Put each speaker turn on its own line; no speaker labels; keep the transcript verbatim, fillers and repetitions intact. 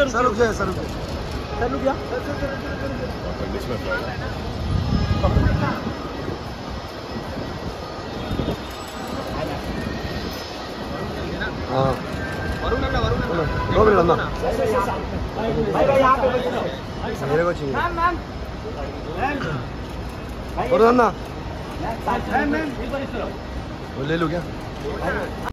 sir sir रुक जाए sir रुक
सर रुक जा
हाँ
वरुण अन्ना वरुण अन्ना
दो मिनट अन्ना
भाई भाई यहाँ पे
मेरे को चाहिए
ma'am ma'am
Varun anna
ma'am ma'am
वो ले लो क्या